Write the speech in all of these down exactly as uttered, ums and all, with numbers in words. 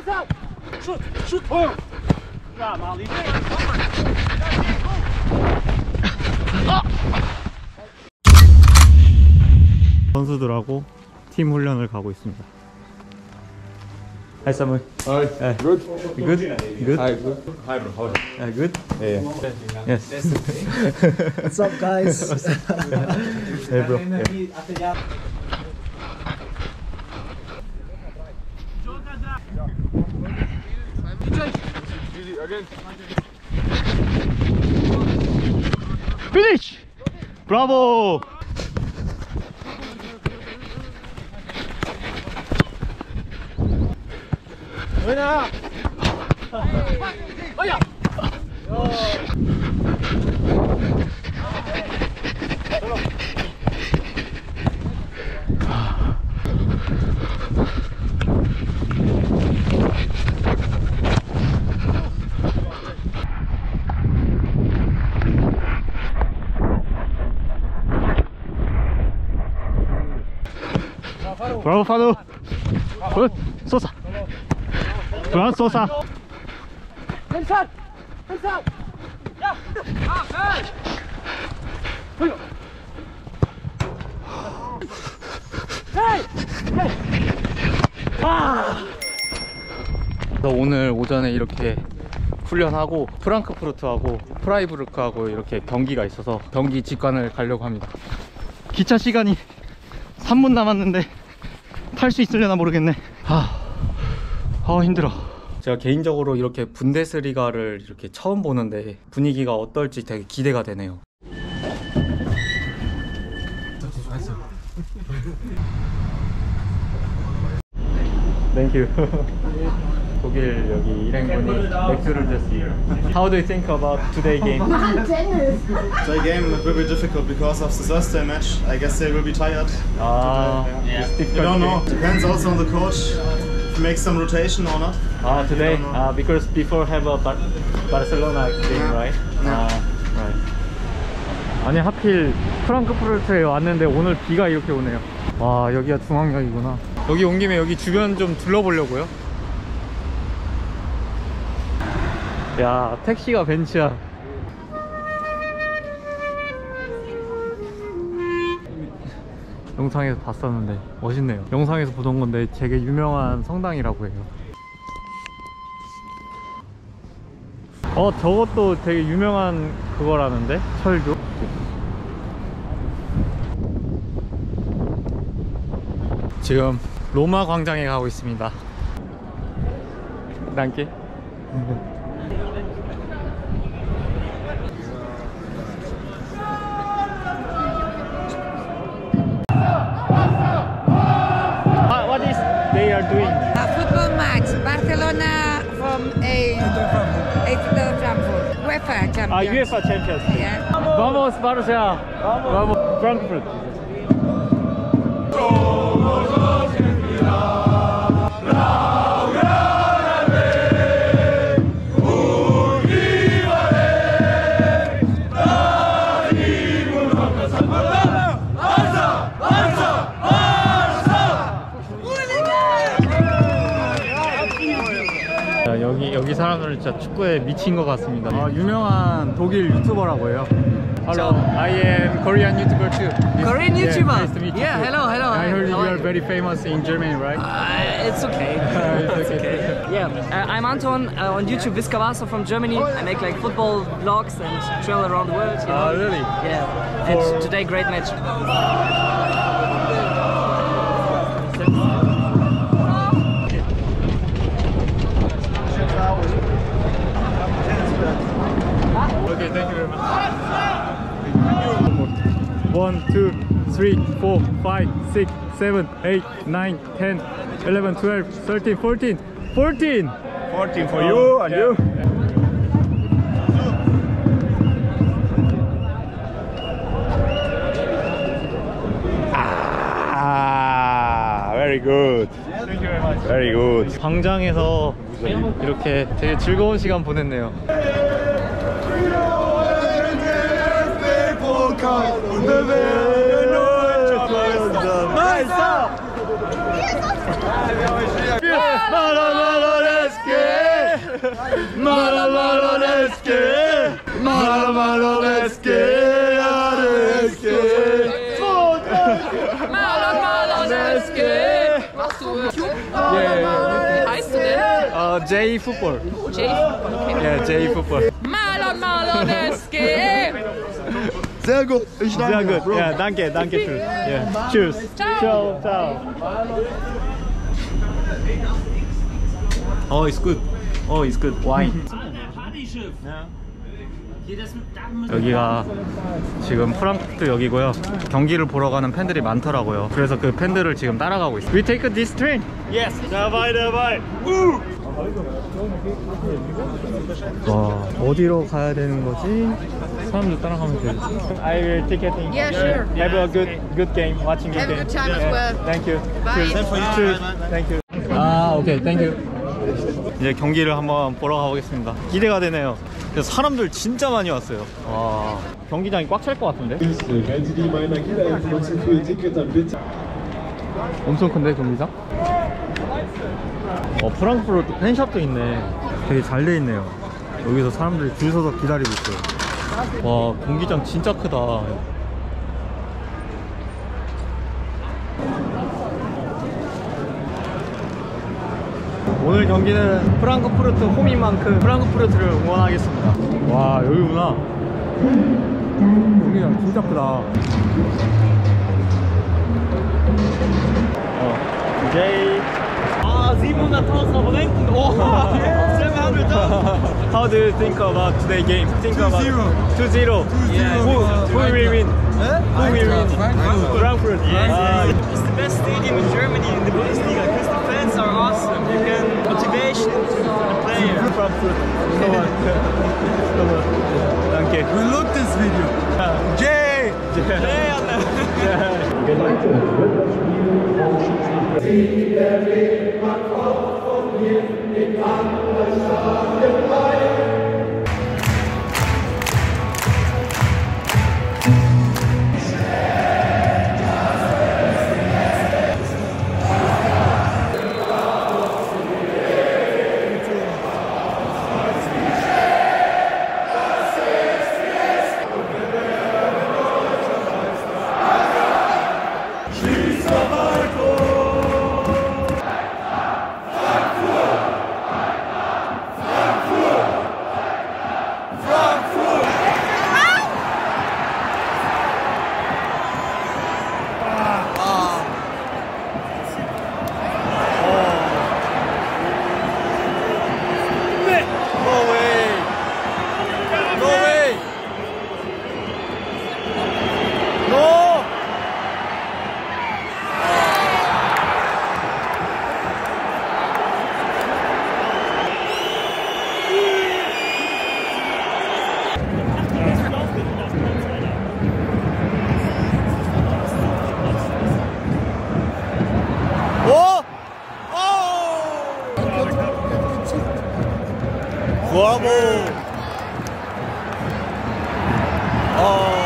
선수들하고 팀 훈련을 가고 있습니다. Hi Samuel. Hi. Uh, Good. Good. Good. Hi. Good. Hi, bro. How are you? Uh, good. Yeah. Yes. What's up, guys? Hey, bro. Yeah. Finish. Bravo. Bravo, Fado. Good. Sosa. Bravo, Sosa. Inside! Inside! Yeah! Ah, hey! Hey! Hey! 아! 오늘 오전에 이렇게 훈련하고 프랑크푸르트하고 프라이부르크하고 이렇게 경기가 있어서 경기 직관을 가려고 합니다. 기차 시간이 삼 분 남았는데 탈 수 있으려나 모르겠네. 아, 아 힘들어. 제가 개인적으로 이렇게 분데스리가를 이렇게 처음 보는데 분위기가 어떨지 되게 기대가 되네요. 땡큐. 독일 여기 일행분이 맥주를 줬어요. How do you think about today game? Today game will be difficult because of the Thursday match. I guess they will be tired. Ah, today. it's We difficult. don't know. game. Depends also on the coach. If he makes some rotation or not. Ah, today, don't know. uh, because before have a Bar Barcelona game, right? Yeah. Ah, right. 아니 하필 프랑크푸르트에 왔는데 오늘 비가 이렇게 오네요. 와, 여기가 중앙역이구나. 여기 온 김에 여기 주변 좀 둘러보려고요. 야, 택시가 벤츠야. 영상에서 봤었는데 멋있네요. 영상에서 보던 건데 되게 유명한 성당이라고 해요. 어, 저것도 되게 유명한 그거라는데? 철교? 지금 로마 광장에 가고 있습니다. 단계? What is they are doing? A football match, Barcelona from a Eintracht Frankfurt, UEFA Champions. Ah, UEFA Champions League. Yeah. Vamos Barça! Vamos Frankfurt! 여기 여기 사람들은 진짜 축구에 미친 것 같습니다. 아, 유명한 독일 유튜버라고 해요. Hello, I am Korean YouTuber too. Korean Yeah, YouTuber? nice to meet you Yeah, too. hello, hello. I heard How you are are you? very famous in Germany, right? Uh, it's okay. It's okay. Yeah, uh, I'm Anton uh, on YouTube, Viscavaso from Germany. I make like football vlogs and travel around the world. You know? Ah, really? Yeah. For- And today, great match. Okay, thank you very much. One, two, three, four, five, six, seven, eight, nine, ten, eleven, twelve, thirteen, fourteen, fourteen. fourteen for you and you. Ah, very good. Thank you very much. Very good. 광장에서 이렇게 되게 즐거운 시간 보냈네요. Meister! Malo, malo, let's get. Malo, malo, let's get. Let's get. Marlon, Marlon, let's get. Machst du? Yeah, yeah, yeah. Wie heißt du denn? Uh, J Football. J. Okay. Yeah, J Football. Marlon, Marlon, let's get. Sehr gut. Ich danke. Sehr gut. Ja, danke, danke schön. Yeah. Tschüss. Ciao. Ciao, ciao. Oh, it's good. Oh, it's good. Wine. 여기가 지금 프랑크푸르트 역이고요. 경기를 보러 가는 팬들이 많더라고요. 그래서 그 팬들을 지금 따라가고 있어요. We take this train. Yes. 다바이 다바이. 와, 어디로 가야 되는 거지? 사람들 따라가면 되지. I will ticketing. Yeah, sure. Have a good good game. Watching good Have a game. good time as well. Thank you. Bye. Cheers. Cheers. Thank you. 아, 오케이. Thank you. 이제 경기를 한번 보러 가보겠습니다. 기대가 되네요. 그래서 사람들 진짜 많이 왔어요. 와, 경기장이 꽉 찰 것 같은데? 엄청 큰데 경기장? 어, 프랑크푸르트 팬샵도 있네. 되게 잘 돼 있네요. 여기서 사람들이 줄 서서 기다리고 있어요. 와, 경기장 진짜 크다. 오늘 경기는 프랑크푸르트 홈인 만큼 프랑크푸르트를 응원하겠습니다. 와, 여기구나. 경기장 진짜 크다. 어, J. 아, siebenhunderttausend Abonnenten. Oh, seven hundred thousand. How do you think about today's game? Think about two zero. Who, who will win? Who will win? Frankfurt. Yes. It's the best stadium in Germany in the Bundesliga because the fans are awesome. You can motivation to the player. Frankfurt. Come on. Come on. Thank you. We look this video. Jay. Play on the 브라보. 어.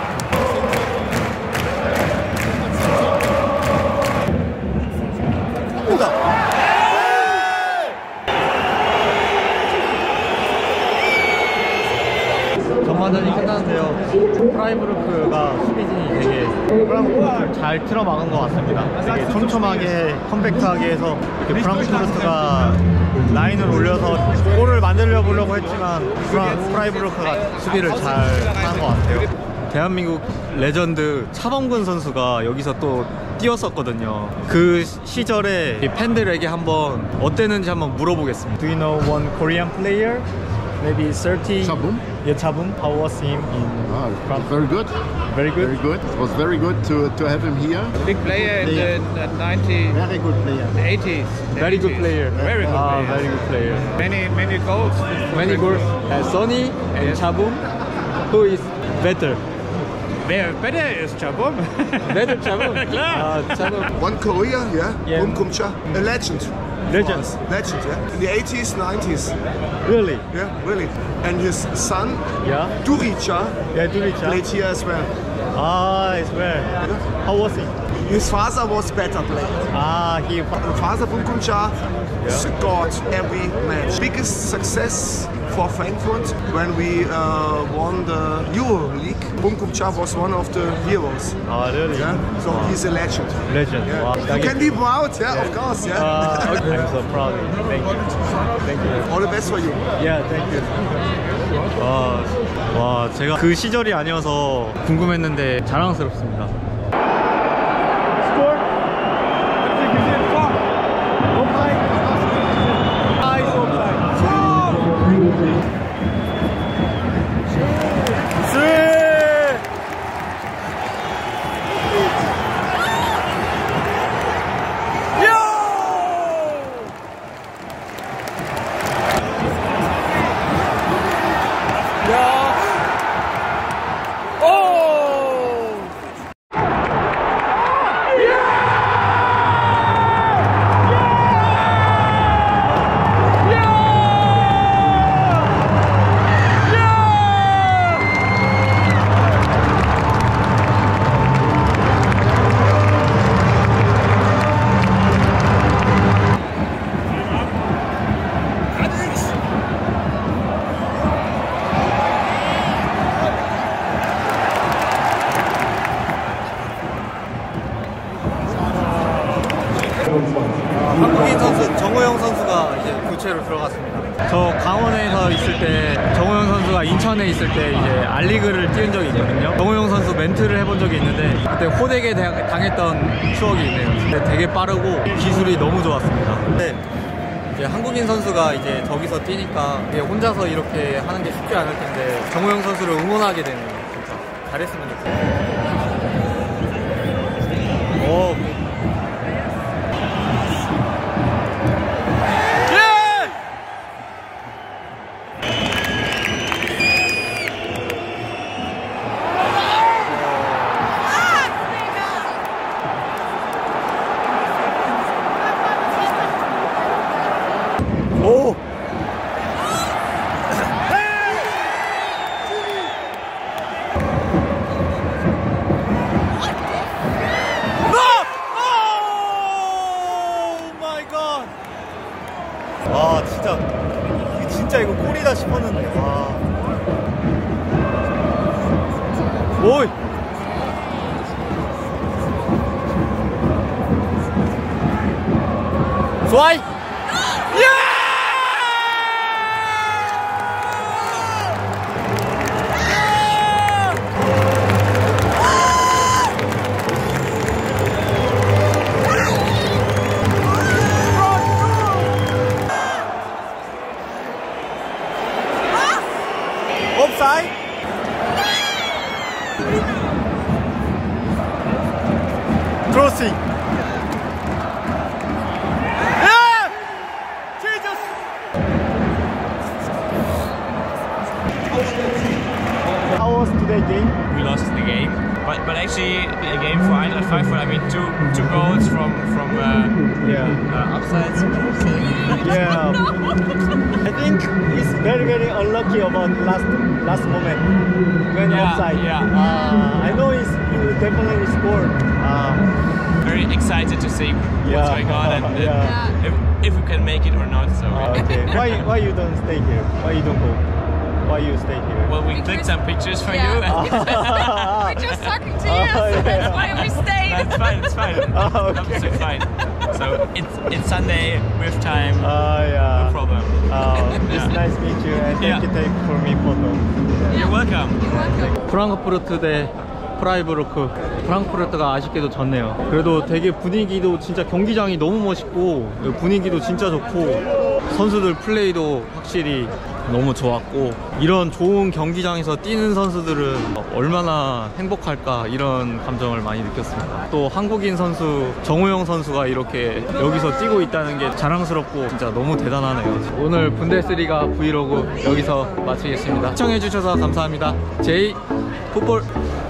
전반전이 끝났는데요. 프라이부르크가 수비진이 되게 프랑크푸르트를 잘 틀어막은 것 같습니다. 되게 촘촘하게 컴팩트하게 해서 프랑크푸르트가 라인을 올려서 골을 만들려 보려고 했지만 프라, 프라이부르크가 수비를 잘 하는 것 같아요. 대한민국 레전드 차범근 선수가 여기서 또 뛰었었거든요. 그 시절에 팬들에게 한번 어땠는지 한번 물어보겠습니다. Do you know one Korean player? Maybe thirty. Chabum? Yeah, Chabum. How was him in Ah, France? very good. Very good. Very good. It was very good to to have him here. Big player in the nineteen Very good player. eighties. Very good player. Very good Ah, player. very good player. Many many goals. Many goals. Uh, Sonny and Chabum. Who is better? Better, better is Chabum. Better Chabum. Klar. Uh, Chabum. One Korea, yeah. Yeah. Bum Kumcha, a legend. Legends. Legend, yeah. In the eighties, nineties, Really? yeah, really. And his son, Yeah. Durica, Yeah, Durica. played here as well. Ah, it's where? How was he? his father was better player. 아, he Father Bunkumcha scored every match. Biggest success for Frankfurt when we uh, won the Euro League. Bunkumcha was one of the heroes. 아, really? Yeah? So he's a legend. Legend. Yeah. 와, You can be proud, yeah, of course, yeah. 아, I'm so proud. Thank you. Thank you. All the best for you. Yeah, thank you. 와, 와, 제가 그 시절이 아니어서 궁금했는데 자랑스럽습니다. 한국인 선수 정우영 선수가 이제 교체로 들어갔습니다. 저 강원에서 있을 때 정우영 선수가 인천에 있을 때 이제 알리그를 뛰은 적이 있거든요. 정우영 선수 멘트를 해본 적이 있는데 그때 호되게 당했던 추억이 있네요. 근데 되게 빠르고 기술이 너무 좋았습니다. 근데 이제 한국인 선수가 이제 저기서 뛰니까 이게 혼자서 이렇게 하는 게 쉽지 않을 텐데 정우영 선수를 응원하게 되는 진짜 잘했으면 좋겠어요. 오. 오! 와, 진짜 진짜 이거 골이다 싶었는데. 와. 오이! 좋아이! Offside. Crossing. Yeah! Jesus! How was today's game? We lost the game, but but actually a game for Eintracht Frankfurt. I mean, two two goals from from uh, Yeah. uh, upsides. Yeah. I think he's very very unlucky about last last moment when Yeah, offside. yeah. Uh, I know he's he definitely scored. Uh, Very excited to see what's Yeah. going on and uh, Yeah. if, if we can make it or not. So uh, okay. why why you don't stay here? Why you don't go? Why you stay here? well, we clicked some pictures for Yeah. you. We're just talking to you, so that's why we stayed. That's fine. It's fine. Oh, okay. Absolutely fine. So it's it's Sunday with time. Ah yeah. No problem. Uh, it's Yeah. nice to meet you and thank Yeah. you take for me photo. You're welcome. 프랑크푸르트 대 프라이부르크. 프랑크푸르트가 아쉽게도 졌네요. 그래도 되게 분위기도 진짜 경기장이 너무 멋있고 분위기도 진짜 좋고 선수들 플레이도 확실히 너무 좋았고 이런 좋은 경기장에서 뛰는 선수들은 얼마나 행복할까 이런 감정을 많이 느꼈습니다. 또 한국인 선수 정우영 선수가 이렇게 여기서 뛰고 있다는 게 자랑스럽고 진짜 너무 대단하네요. 오늘 분데스리가 브이로그 여기서 마치겠습니다. 시청해주셔서 감사합니다. 제이 풋볼